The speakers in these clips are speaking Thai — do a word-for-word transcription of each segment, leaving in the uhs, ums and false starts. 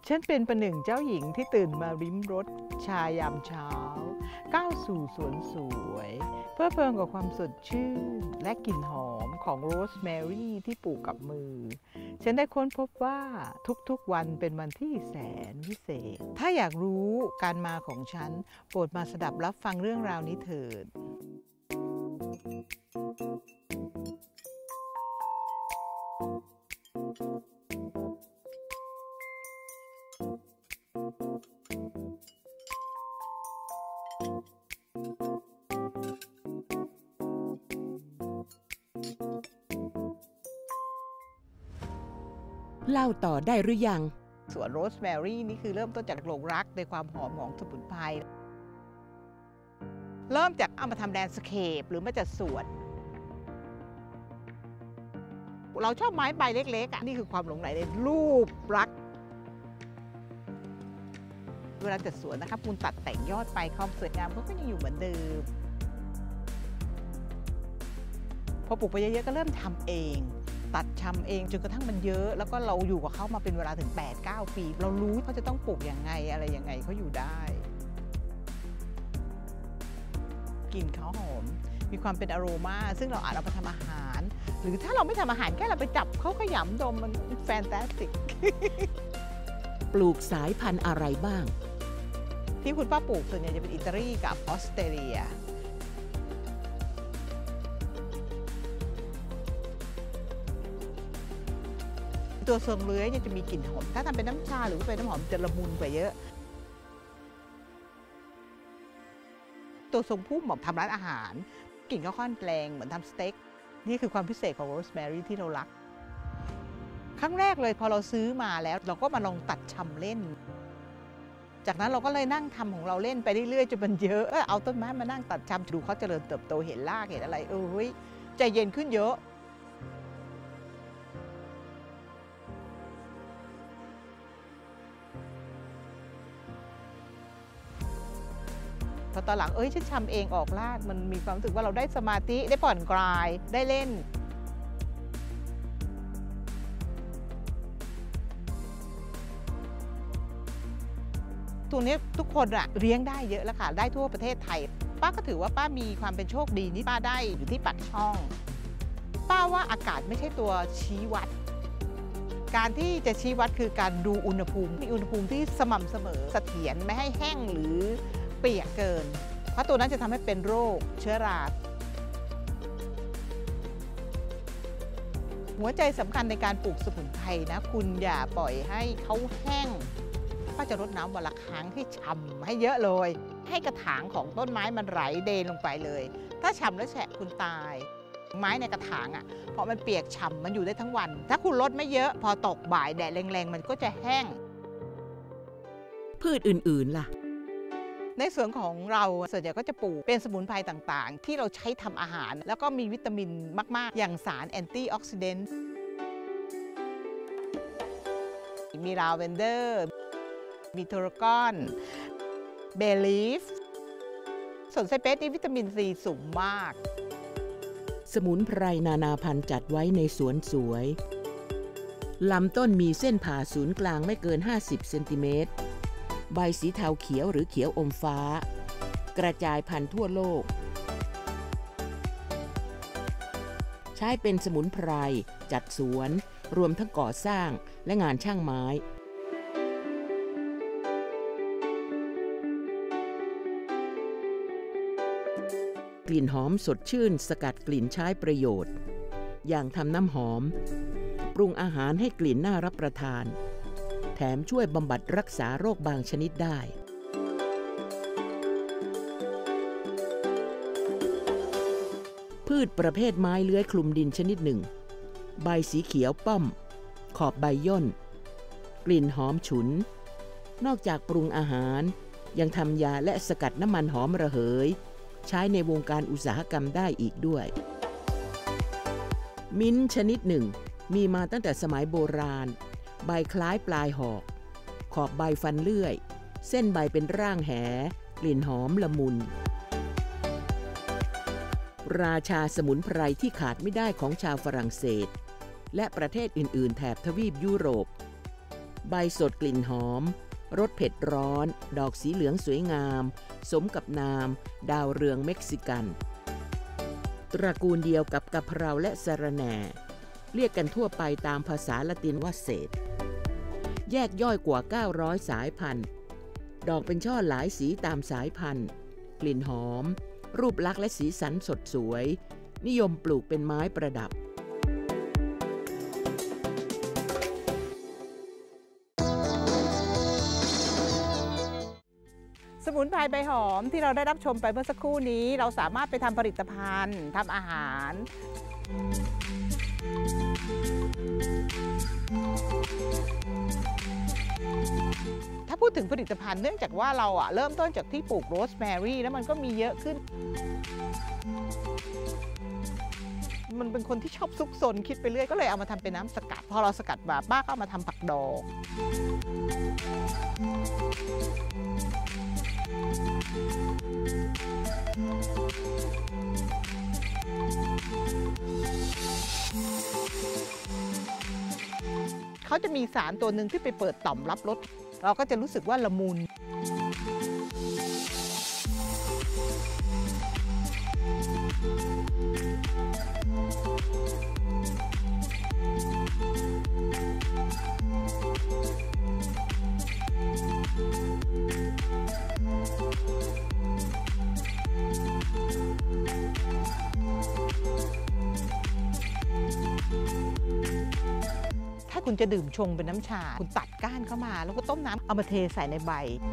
ฉันเป็นประหนึ่งเจ้าหญิงที่ตื่นมาริมรสชายามเช้าก้าวสู่สวนสวยเพื่อเพลินกับความสดชื่นและกลิ่นหอมของโรสแมรี่ที่ปลูกกับมือฉันได้ค้นพบว่าทุกๆวันเป็นวันที่แสนพิเศษถ้าอยากรู้การมาของฉันโปรดมาสดับรับฟังเรื่องราวนี้เถิดเล่าต่อได้หรือยังสวนโรสแมรี่นี่คือเริ่มต้นจากหลงรักในความหอมของสมุนไพรเริ่มจากเอามาทำแลนด์สเคปหรือมาจัดสวนเราชอบไม้ใบเล็กๆอ่ะนี่คือความหลงใหลในรูปรักเวลาจัดสวนนะครับคุณตัดแต่งยอดไปความสวยงามก็ยังอยู่เหมือนเดิมพอปลูกไปเยอะๆก็เริ่มทำเองตัดชำเองจนกระทั่งมันเยอะแล้วก็เราอยู่กับเขามาเป็นเวลาถึง แปดถึงเก้า ปีเรารู้เขาจะต้องปลูกยังไงอะไรยังไงเขาอยู่ได้กลิ่นเขาหอมมีความเป็นอโรมาซึ่งเราอาจเอาไปทำอาหารหรือถ้าเราไม่ทำอาหารแค่เราไปจับเขาขยำดมมันแฟนตาสติกปลูกสายพันธุ์อะไรบ้างที่คุณป้าปลูกส่วนใหญ่จะเป็นอิตาลีกับออสเตรเลียตัวทรงเลื้อยจะมีกลิ่นหอมถ้าทำเป็นน้ำชาหรือเป็นน้ำหอมจะละมุนกว่าเยอะตัวทรงพุ่มเหมาะทำร้านอาหารกลิ่นก็ค่อนแรงเหมือนทำสเต็กนี่คือความพิเศษของโรสแมรี่ที่เรารักครั้งแรกเลยพอเราซื้อมาแล้วเราก็มาลองตัดชำเล่นจากนั้นเราก็เลยนั่งทำของเราเล่นไปเรื่อยๆจนมันเยอะเอาต้นไม้มานั่งตัดชำดูเขาเจริญเติบโตเห็นรากเห็นอะไรเออเฮ้ยใจเย็นขึ้นเยอะพอตอนหลังเอ้ยฉันทำเองออกรากมันมีความรู้สึกว่าเราได้สมาธิได้ผ่อนคลายได้เล่นตัวนี้ทุกคนอะเลี้ยงได้เยอะแล้วค่ะได้ทั่วประเทศไทยป้าก็ถือว่าป้ามีความเป็นโชคดีที่ป้าได้อยู่ที่ปากช่องป้าว่าอากาศไม่ใช่ตัวชี้วัดการที่จะชี้วัดคือการดูอุณหภูมิมีอุณหภูมิที่สม่ำเสมอเสถียรไม่ให้แห้งหรือเปียกเกินเพราะตัวนั้นจะทำให้เป็นโรคเชื้อราหัวใจสำคัญในการปลูกสมุนไพรนะคุณอย่าปล่อยให้เขาแห้งป้าจะรดน้ำวันละครั้งให้ฉ่ำให้เยอะเลยให้กระถางของต้นไม้มันไหลเดนลงไปเลยถ้าฉ่ำแล้วแฉะคุณตายไม้ในกระถางอ่ะเพราะมันเปียกฉ่ำมันอยู่ได้ทั้งวันถ้าคุณรดไม่เยอะพอตกบ่ายแดดแรงๆมันก็จะแห้งพืชอื่นๆล่ะในส่วนของเราส่วนใหญ่ก็จะปลูกเป็นสมุนไพรต่างๆที่เราใช้ทำอาหารแล้วก็มีวิตามินมากๆอย่างสารแอนตี้ออกซิเดนต์มีลาเวนเดอร์มีโทรกอนเบลีฟส่วนไซเปสนี่วิตามินซีสูงมากสมุนไพรนานาพันธุ์จัดไว้ในสวนสวยลำต้นมีเส้นผ่าศูนย์กลางไม่เกินห้าสิบเซนติเมตรใบสีเทาเขียวหรือเขียวอมฟ้ากระจายพันธุ์ทั่วโลกใช้เป็นสมุนไพรจัดสวนรวมทั้งก่อสร้างและงานช่างไม้กลิ่นหอมสดชื่นสกัดกลิ่นใช้ประโยชน์อย่างทำน้ำหอมปรุงอาหารให้กลิ่นน่ารับประทานแถมช่วยบำบัดรักษาโรคบางชนิดได้พืชประเภทไม้เลื้อยคลุมดินชนิดหนึ่งใบสีเขียวป้อมขอบใบย่นกลิ่นหอมฉุนนอกจากปรุงอาหารยังทำยาและสกัดน้ำมันหอมระเหยใช้ในวงการอุตสาหกรรมได้อีกด้วยมิ้นท์ชนิดหนึ่งมีมาตั้งแต่สมัยโบราณใบคล้ายปลายหอกขอบใบฟันเลื่อยเส้นใบเป็นร่างแหกลิ่นหอมละมุนราชาสมุนไพรที่ขาดไม่ได้ของชาวฝรั่งเศสและประเทศอื่นๆแถบทวีปยุโรปใบสดกลิ่นหอมรสเผ็ดร้อนดอกสีเหลืองสวยงามสมกับนามดาวเรืองเม็กซิกันตระกูลเดียวกับกะเพราและสะระแหน่เรียกกันทั่วไปตามภาษาละตินว่าเศษแยกย่อยกว่าเก้าร้อยสายพันธุ์ดอกเป็นช่อหลายสีตามสายพันธุ์กลิ่นหอมรูปลักษณ์และสีสันสดสวยนิยมปลูกเป็นไม้ประดับสมุนไพรใบหอมที่เราได้รับชมไปเมื่อสักครู่นี้เราสามารถไปทำผลิตภัณฑ์ทำอาหารถ้าพูดถึงผลิตภัณฑ์เนื่องจากว่าเราอะเริ่มต้นจากที่ปลูกโรสแมรี่แล้วมันก็มีเยอะขึ้นมันเป็นคนที่ชอบซุกซนคิดไปเรื่อยก็เลยเอามาทำเป็นน้ำสกัดพอเราสกัดมาป้าก็เอามาทำผักดองเขาจะมีสารตัวหนึ่งที่ไปเปิดต่อมรับรสเราก็จะรู้สึกว่าละมุนถ้าคุณจะดื่มชงเป็นน้ำชาคุณตัดก้านเข้ามาแล้วก็ต้มน้ำเอามาเทใส่ในใบ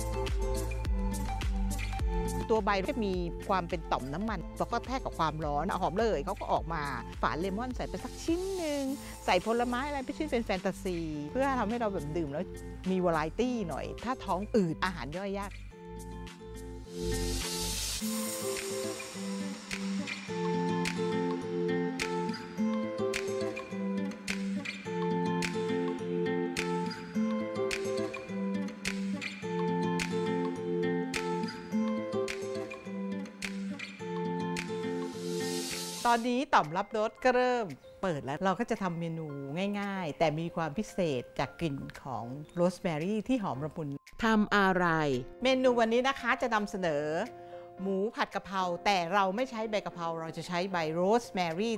ตัวใบจะมีความเป็นต่อมน้ำมันพอก็แทกกับความร้อนหอมเลยเขาก็ออกมาฝานเลมอนใส่ไปสักชิ้นหนึ่งใส่ผลไม้อะไรไปชิ้นเป็นแฟนตาซีเพื่อทำให้เราแบบดื่มแล้วมีวาไรตี้หน่อยถ้าท้องอืดอาหารย่อยยากตอนนี้ต่อมรับรสก็เริ่มเปิดแล้วเราก็จะทำเมนูง่ายๆแต่มีความพิเศษจากกลิ่นของโรสแมรี่ที่หอมละมุนทำอะไรเมนูวันนี้นะคะจะนำเสนอหมูผัดกะเพราแต่เราไม่ใช้ใบกะเพราเราจะใช้ใบโรสแมรี่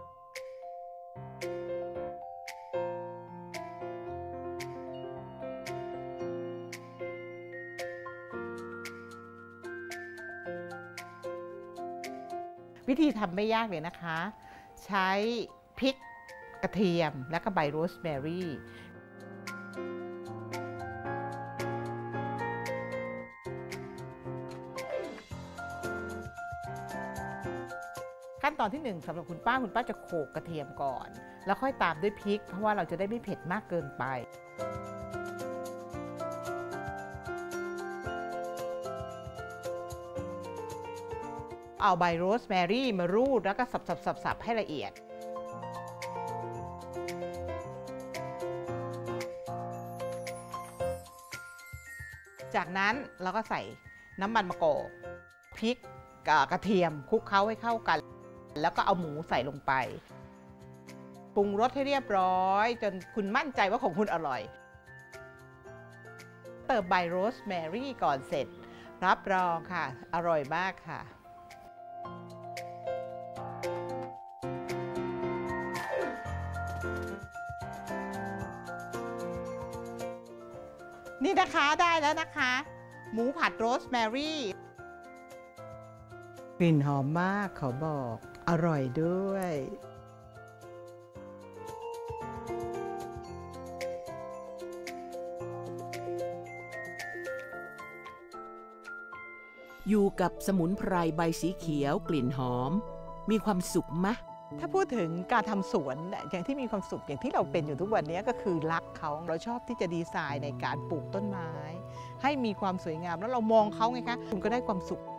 วิธีทำไม่ยากเลยนะคะใช้พริกกระเทียมและก็ใบโรสแมรี่ขั้นตอนที่หนึ่งสำหรับคุณป้าคุณป้าจะโขลกกระเทียมก่อนแล้วค่อยตามด้วยพริกเพราะว่าเราจะได้ไม่เผ็ดมากเกินไปเอาใบโรสแมรี่มารูดแล้วก็สับๆๆให้ละเอียดจากนั้นเราก็ใส่น้ำมันมะกอกพริกกับกระเทียมคลุกเคล้าให้เข้ากันแล้วก็เอาหมูใส่ลงไปปรุงรสให้เรียบร้อยจนคุณมั่นใจว่าของคุณอร่อยเติมใบโรสแมรี่ก่อนเสร็จรับรองค่ะอร่อยมากค่ะนี่นะคะได้แล้วนะคะหมูผัดโรสแมรี่กลิ่นหอมมากขอบอกอร่อยด้วยอยู่กับสมุนไพรใบสีเขียวกลิ่นหอมมีความสุขมะถ้าพูดถึงการทำสวนอย่างที่มีความสุขอย่างที่เราเป็นอยู่ทุกวันนี้ก็คือรักเขาเราชอบที่จะดีไซน์ในการปลูกต้นไม้ให้มีความสวยงามแล้วเรามองเขาไงคะคุณก็ได้ความสุข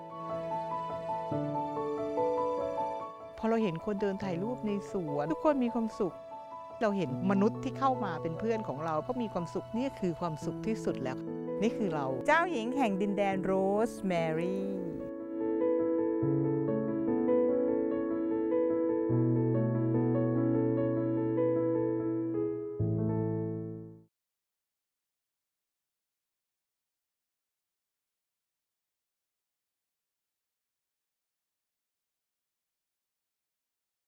พอเราเห็นคนเดินถ่ายรูปในสวนทุกคนมีความสุขเราเห็นมนุษย์ที่เข้ามาเป็นเพื่อนของเราก็มีความสุขนี่คือความสุขที่สุดแล้วนี่คือเราเจ้าหญิงแห่งดินแดนโรสแมรี่